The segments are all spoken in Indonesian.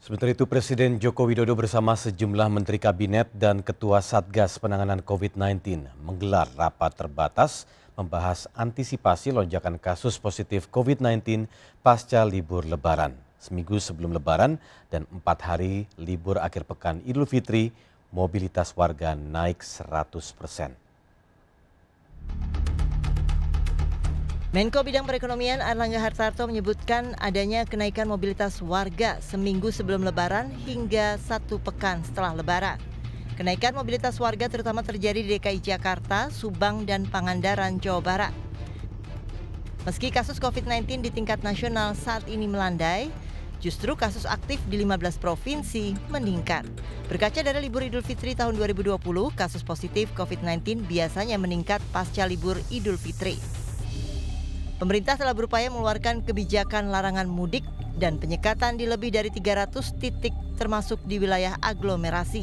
Sementara itu, Presiden Joko Widodo bersama sejumlah Menteri Kabinet dan Ketua Satgas Penanganan COVID-19 menggelar rapat terbatas membahas antisipasi lonjakan kasus positif COVID-19 pasca libur Lebaran. Seminggu sebelum Lebaran dan 4 hari libur akhir pekan Idul Fitri, mobilitas warga naik 100%. Menko Bidang Perekonomian Airlangga Hartarto menyebutkan adanya kenaikan mobilitas warga seminggu sebelum Lebaran hingga 1 pekan setelah Lebaran. Kenaikan mobilitas warga terutama terjadi di DKI Jakarta, Subang, dan Pangandaran, Jawa Barat. Meski kasus COVID-19 di tingkat nasional saat ini melandai, justru kasus aktif di 15 provinsi meningkat. Berkaca dari libur Idul Fitri tahun 2020, kasus positif COVID-19 biasanya meningkat pasca libur Idul Fitri. Pemerintah telah berupaya mengeluarkan kebijakan larangan mudik dan penyekatan di lebih dari 300 titik termasuk di wilayah aglomerasi.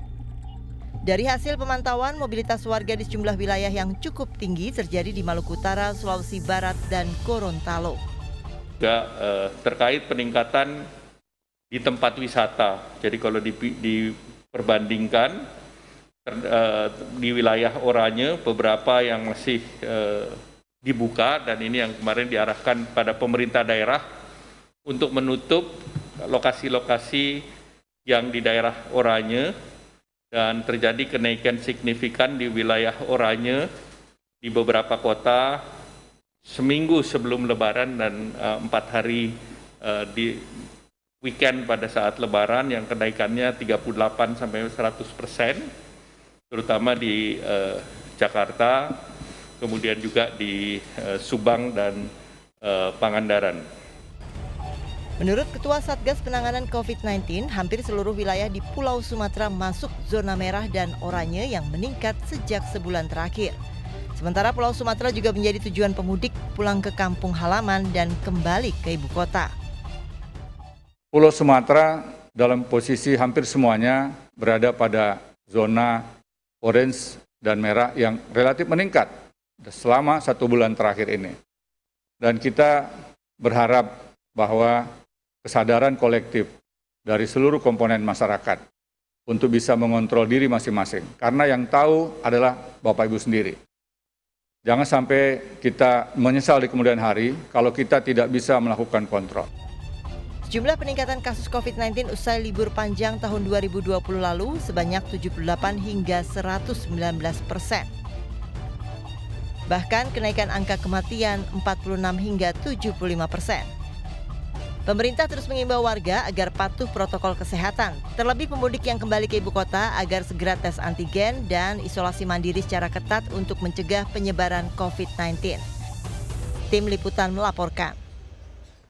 Dari hasil pemantauan, mobilitas warga di sejumlah wilayah yang cukup tinggi terjadi di Maluku Utara, Sulawesi Barat, dan Gorontalo. Juga terkait peningkatan di tempat wisata. Jadi kalau diperbandingkan di wilayah oranye beberapa yang masih dibuka, dan ini yang kemarin diarahkan pada pemerintah daerah untuk menutup lokasi-lokasi yang di daerah oranye, dan terjadi kenaikan signifikan di wilayah oranye di beberapa kota seminggu sebelum Lebaran dan 4 hari di weekend pada saat Lebaran yang kenaikannya 38-100%, terutama di Jakarta, kemudian juga di Subang dan Pangandaran. Menurut Ketua Satgas Penanganan COVID-19, hampir seluruh wilayah di Pulau Sumatera masuk zona merah dan oranye yang meningkat sejak sebulan terakhir. Sementara Pulau Sumatera juga menjadi tujuan pemudik pulang ke kampung halaman dan kembali ke ibu kota. Pulau Sumatera dalam posisi hampir semuanya berada pada zona orange dan merah yang relatif meningkat selama 1 bulan terakhir ini. Dan kita berharap bahwa kesadaran kolektif dari seluruh komponen masyarakat untuk bisa mengontrol diri masing-masing. Karena yang tahu adalah Bapak Ibu sendiri. Jangan sampai kita menyesal di kemudian hari kalau kita tidak bisa melakukan kontrol. Jumlah peningkatan kasus COVID-19 usai libur panjang tahun 2020 lalu sebanyak 78 hingga 119%. Bahkan kenaikan angka kematian 46 hingga 75%. Pemerintah terus mengimbau warga agar patuh protokol kesehatan, terlebih pemudik yang kembali ke ibu kota agar segera tes antigen dan isolasi mandiri secara ketat untuk mencegah penyebaran COVID-19. Tim Liputan melaporkan.